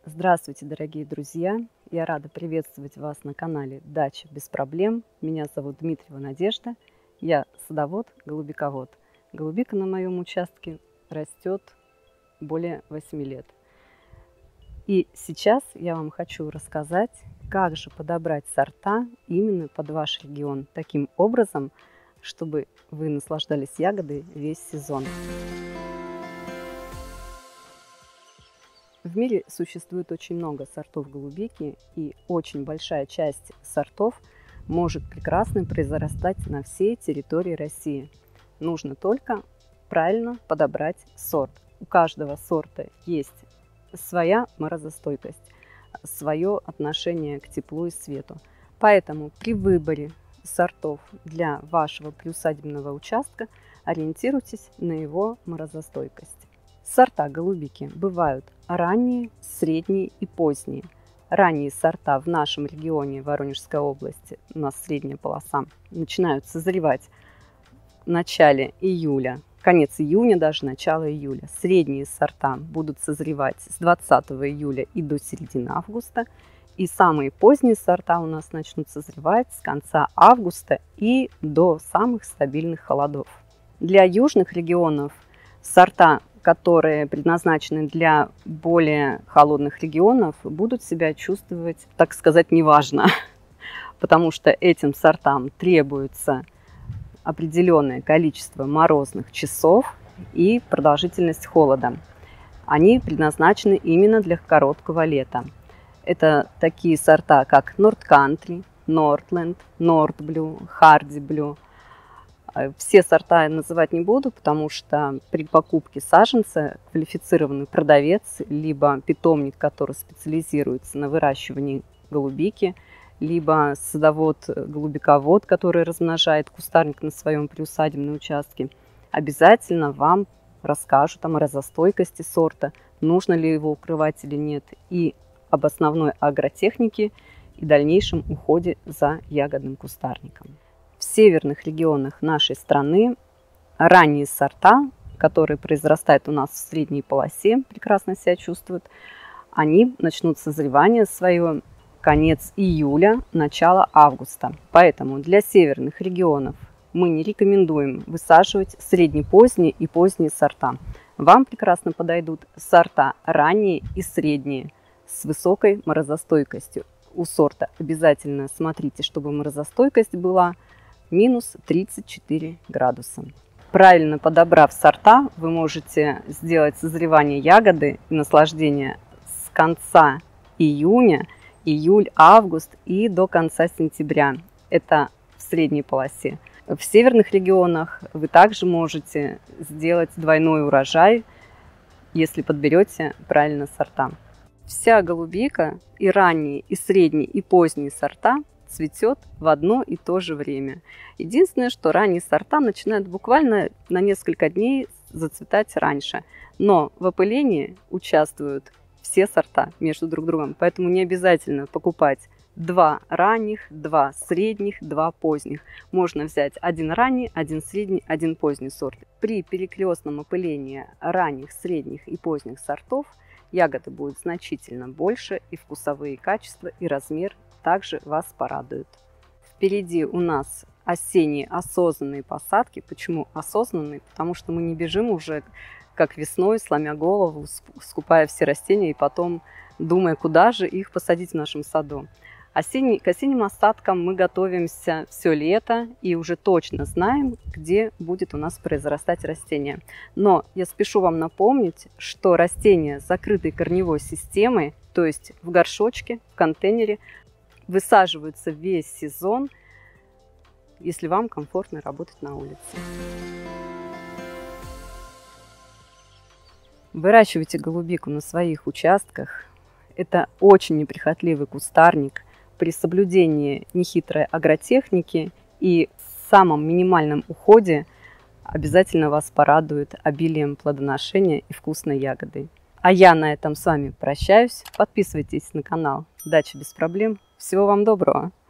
Здравствуйте, дорогие друзья! Я рада приветствовать вас на канале «Дача без проблем». Меня зовут Дмитриева Надежда. Я садовод, голубиковод. Голубика на моем участке растет более 8 лет. И сейчас я вам хочу рассказать, как же подобрать сорта именно под ваш регион, таким образом, чтобы вы наслаждались ягодой весь сезон. В мире существует очень много сортов голубики, и очень большая часть сортов может прекрасно произрастать на всей территории России. Нужно только правильно подобрать сорт. У каждого сорта есть своя морозостойкость, свое отношение к теплу и свету. Поэтому при выборе сортов для вашего приусадебного участка ориентируйтесь на его морозостойкость. Сорта голубики бывают ранние, средние и поздние. Ранние сорта в нашем регионе, Воронежской области, у нас средняя полоса, начинают созревать в начале июля, конец июня, даже начало июля. Средние сорта будут созревать с 20 июля и до середины августа. И самые поздние сорта у нас начнут созревать с конца августа и до самых стабильных холодов. Для южных регионов сорта, которые предназначены для более холодных регионов, будут себя чувствовать, так сказать, неважно, потому что этим сортам требуется определенное количество морозных часов и продолжительность холода. Они предназначены именно для короткого лета. Это такие сорта, как North Country, Northland, North Blue, Hardy Blue. Все сорта я называть не буду, потому что при покупке саженца квалифицированный продавец, либо питомник, который специализируется на выращивании голубики, либо садовод-голубиковод, который размножает кустарник на своем приусадебном участке, обязательно вам расскажут о морозостойкости сорта, нужно ли его укрывать или нет, и об основной агротехнике и дальнейшем уходе за ягодным кустарником. В северных регионах нашей страны ранние сорта, которые произрастают у нас в средней полосе, прекрасно себя чувствуют, они начнут созревание свое конец июля, начало августа. Поэтому для северных регионов мы не рекомендуем высаживать среднепоздние и поздние сорта. Вам прекрасно подойдут сорта ранние и средние с высокой морозостойкостью. У сорта обязательно смотрите, чтобы морозостойкость была минус 34 градуса. Правильно подобрав сорта, вы можете сделать созревание ягоды и наслаждение с конца июня, июль, август и до конца сентября. Это в средней полосе. В северных регионах вы также можете сделать двойной урожай, если подберете правильно сорта. Вся голубика, и ранние, и средние, и поздние сорта, цветет в одно и то же время. Единственное, что ранние сорта начинают буквально на несколько дней зацветать раньше. Но в опылении участвуют все сорта между друг другом. Поэтому не обязательно покупать 2 ранних, 2 средних, 2 поздних. Можно взять 1 ранний, 1 средний, 1 поздний сорт. При перекрестном опылении ранних, средних и поздних сортов ягоды будут значительно больше, и вкусовые качества, и размер также вас порадуют. Впереди у нас осенние осознанные посадки. Почему осознанные? Потому что мы не бежим уже как весной, сломя голову, скупая все растения и потом думая, куда же их посадить в нашем саду. К осенним осадкам мы готовимся все лето и уже точно знаем, где будет у нас произрастать растение. Но я спешу вам напомнить, что растения с закрытой корневой системой, то есть в горшочке, в контейнере, высаживаются весь сезон, если вам комфортно работать на улице. Выращивайте голубику на своих участках. Это очень неприхотливый кустарник. При соблюдении нехитрой агротехники и самом минимальном уходе обязательно вас порадует обилием плодоношения и вкусной ягодой. А я на этом с вами прощаюсь. Подписывайтесь на канал «Дача без проблем». Всего вам доброго!